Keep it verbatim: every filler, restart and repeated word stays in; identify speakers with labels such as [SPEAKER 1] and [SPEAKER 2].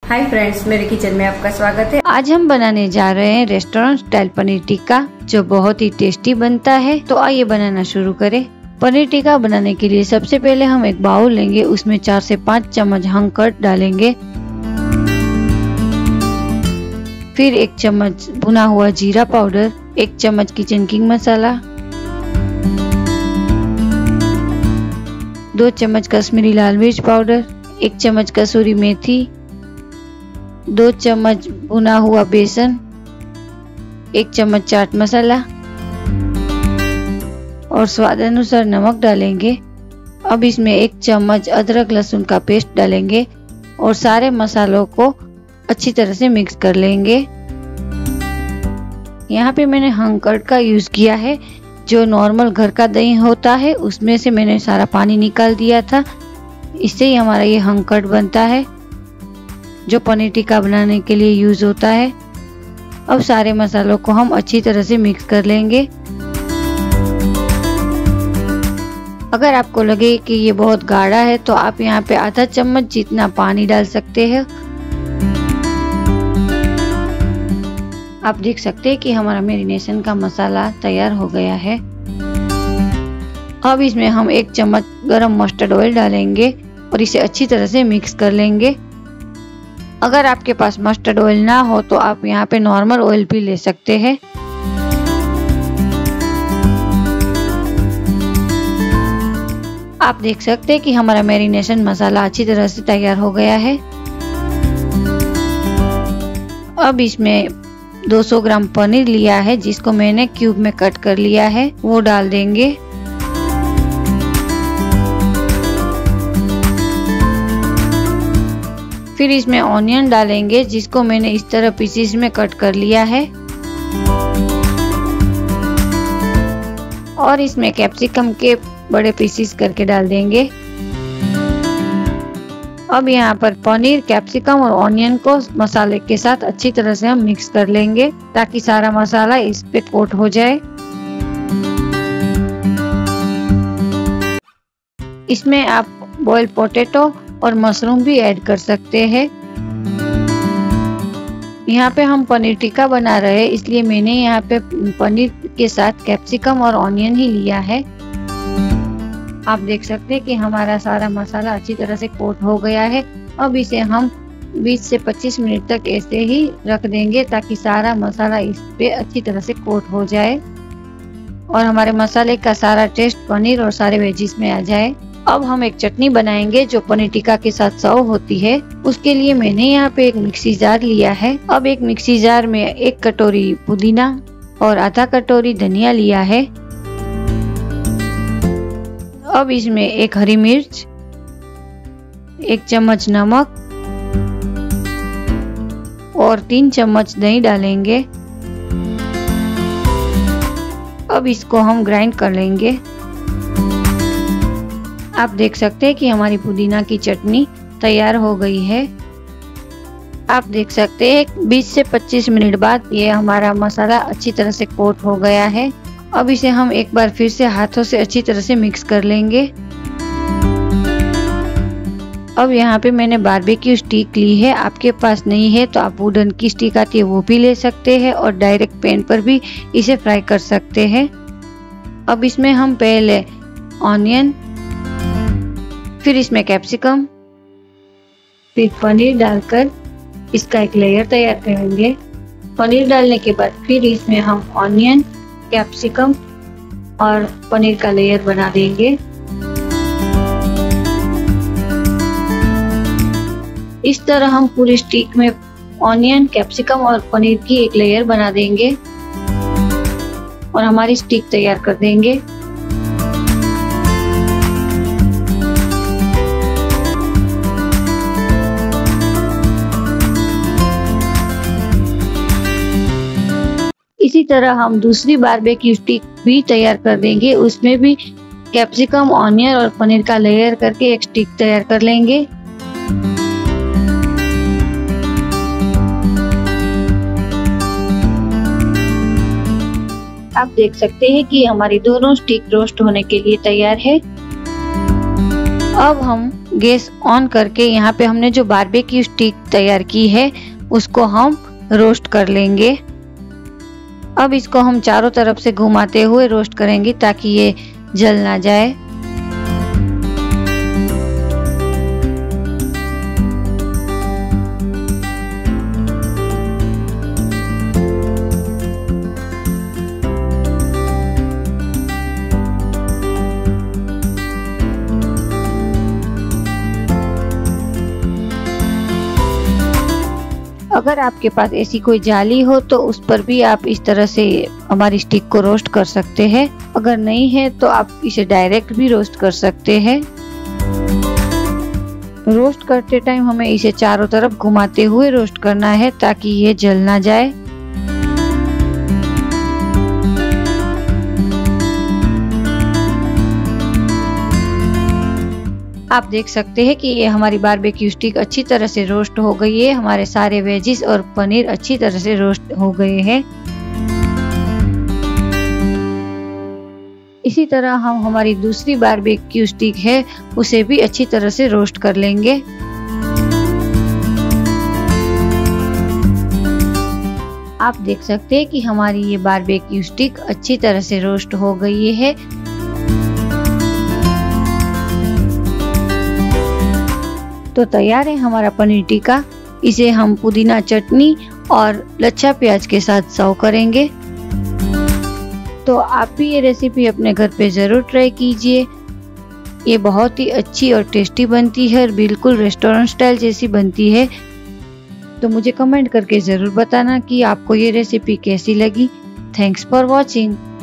[SPEAKER 1] Hi friends, मेरे kitchen में आपका स्वागत है।
[SPEAKER 2] आज हम बनाने जा रहे हैं रेस्टोरेंट स्टाइल पनीर टिक्का, जो बहुत ही टेस्टी बनता है। तो आइए बनाना शुरू करें। पनीर टिक्का बनाने के लिए सबसे पहले हम एक बाउल लेंगे, उसमें चार से पाँच चम्मच हंग कर्ड डालेंगे। फिर एक चम्मच भुना हुआ जीरा पाउडर, एक चम्मच किचन किंग मसाला, दो चम्मच कश्मीरी लाल मिर्च पाउडर, एक चम्मच कसूरी मेथी, दो चम्मच भुना हुआ बेसन, एक चम्मच चाट मसाला और स्वाद अनुसार नमक डालेंगे। अब इसमें एक चम्मच अदरक लहसुन का पेस्ट डालेंगे और सारे मसालों को अच्छी तरह से मिक्स कर लेंगे। यहाँ पे मैंने हंग कर्ड का यूज किया है। जो नॉर्मल घर का दही होता है उसमें से मैंने सारा पानी निकाल दिया था। इससे ही हमारा ये हंग कर्ड बनता है, जो पनीर टिक्का बनाने के लिए यूज होता है। अब सारे मसालों को हम अच्छी तरह से मिक्स कर लेंगे। अगर आपको लगे कि ये बहुत गाढ़ा है तो आप यहाँ पे आधा चम्मच जितना पानी डाल सकते हैं। आप देख सकते हैं कि हमारा मैरिनेशन का मसाला तैयार हो गया है। अब इसमें हम एक चम्मच गरम मस्टर्ड ऑयल डालेंगे और इसे अच्छी तरह से मिक्स कर लेंगे। अगर आपके पास मस्टर्ड ऑयल ना हो तो आप यहाँ पे नॉर्मल ऑयल भी ले सकते हैं। आप देख सकते हैं कि हमारा मैरिनेशन मसाला अच्छी तरह से तैयार हो गया है। अब इसमें दो सौ ग्राम पनीर लिया है, जिसको मैंने क्यूब में कट कर लिया है, वो डाल देंगे। फिर इसमें ऑनियन डालेंगे, जिसको मैंने इस तरह पीसेस में कट कर लिया है। और इसमें कैप्सिकम के बड़े पीसेस करके डाल देंगे। अब यहाँ पर पनीर, कैप्सिकम और ऑनियन को मसाले के साथ अच्छी तरह से हम मिक्स कर लेंगे, ताकि सारा मसाला इस पे कोट हो जाए। इसमें आप बॉइल्ड पोटैटो और मशरूम भी ऐड कर सकते हैं। यहाँ पे हम पनीर टिक्का बना रहे हैं, इसलिए मैंने यहाँ पे पनीर के साथ कैप्सिकम और ऑनियन ही लिया है। आप देख सकते हैं कि हमारा सारा मसाला अच्छी तरह से कोट हो गया है। अब इसे हम बीस से पच्चीस मिनट तक ऐसे ही रख देंगे, ताकि सारा मसाला इस पे अच्छी तरह से कोट हो जाए और हमारे मसाले का सारा टेस्ट पनीर और सारे वेजिस में आ जाए। अब हम एक चटनी बनाएंगे जो पनीर टिक्का के साथ सर्व होती है। उसके लिए मैंने यहाँ पे एक मिक्सी जार लिया है। अब एक मिक्सी जार में एक कटोरी पुदीना और आधा कटोरी धनिया लिया है। अब इसमें एक हरी मिर्च, एक चम्मच नमक और तीन चम्मच दही डालेंगे। अब इसको हम ग्राइंड कर लेंगे। आप देख सकते हैं कि हमारी पुदीना की चटनी तैयार हो गई है। आप देख सकते हैं बीस से पच्चीस मिनट बाद ये हमारा मसाला अच्छी तरह से कोट हो गया है। अब इसे हम एक बार फिर से हाथों से अच्छी तरह से मिक्स कर लेंगे। अब यहाँ पे मैंने बारबेक्यू स्टिक ली है। आपके पास नहीं है तो आप वुडन की स्टिक आती है वो भी ले सकते हैं और डायरेक्ट पैन पर भी इसे फ्राई कर सकते हैं। अब इसमें हम पहले ऑनियन, फिर इसमें कैप्सिकम, फिर पनीर डालकर इसका एक लेयर तैयार करेंगे। पनीर डालने के बाद फिर इसमें हम ऑनियन, कैप्सिकम और पनीर का लेयर बना देंगे। इस तरह हम पूरी स्टिक में ऑनियन, कैप्सिकम और पनीर की एक लेयर बना देंगे और हमारी स्टिक तैयार कर देंगे। इसी तरह हम दूसरी बारबेक्यू स्टिक भी तैयार कर देंगे। उसमें भी कैप्सिकम, ऑनियन और पनीर का लेयर करके एक स्टिक तैयार कर लेंगे। आप देख सकते हैं कि हमारी दोनों स्टिक रोस्ट होने के लिए तैयार है। अब हम गैस ऑन करके यहाँ पे हमने जो बारबेक्यू स्टिक तैयार की है उसको हम रोस्ट कर लेंगे। अब इसको हम चारों तरफ से घुमाते हुए रोस्ट करेंगे ताकि ये जल ना जाए। अगर आपके पास ऐसी कोई जाली हो तो उस पर भी आप इस तरह से हमारी स्टिक को रोस्ट कर सकते हैं। अगर नहीं है तो आप इसे डायरेक्ट भी रोस्ट कर सकते हैं। रोस्ट करते टाइम हमें इसे चारों तरफ घुमाते हुए रोस्ट करना है ताकि ये जल ना जाए। आप देख सकते हैं कि ये हमारी बारबेक्यू स्टिक अच्छी तरह से रोस्ट हो गई है। हमारे सारे वेजिस और पनीर अच्छी तरह से रोस्ट हो गए हैं। इसी तरह हम हमारी दूसरी बारबेक्यू स्टिक है उसे भी अच्छी तरह से रोस्ट कर लेंगे। आप देख सकते हैं कि हमारी ये बारबेक्यू स्टिक अच्छी तरह से रोस्ट हो गई है। तो तैयार है हमारा पनीर टिक्का। इसे हम पुदीना चटनी और लच्छा प्याज के साथ सर्व करेंगे। तो आप भी ये रेसिपी अपने घर पे ज़रूर ट्राई कीजिए। ये बहुत ही अच्छी और टेस्टी बनती है और बिल्कुल रेस्टोरेंट स्टाइल जैसी बनती है। तो मुझे कमेंट करके ज़रूर बताना कि आपको ये रेसिपी कैसी लगी। Thanks for watching.